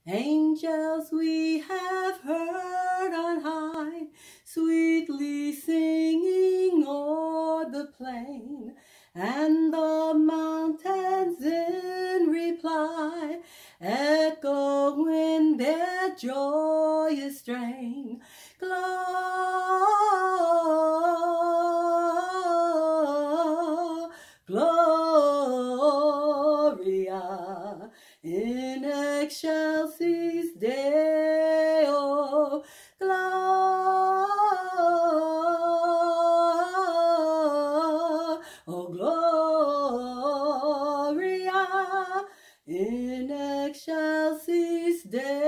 Angels we have heard on high, sweetly singing o'er the plain, and the mountains in reply echoing their joyous strain. Gloria in excelsis Deo. Gloria in excelsis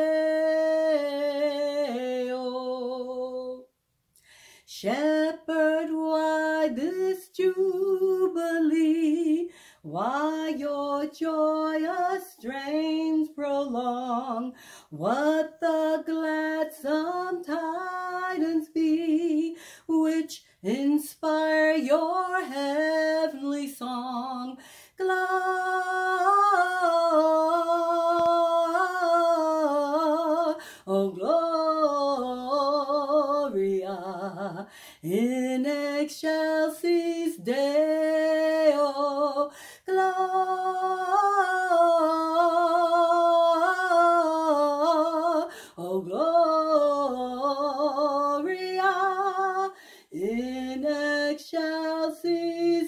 Deo. Shepherd, why this jubilee? Why your joyous strains prolong? What the gladsome tidings be, which inspire your heavenly song? Gloria in excelsis Deo. Gloria in excelsis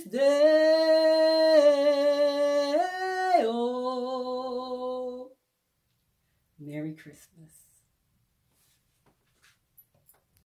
Deo. Merry Christmas.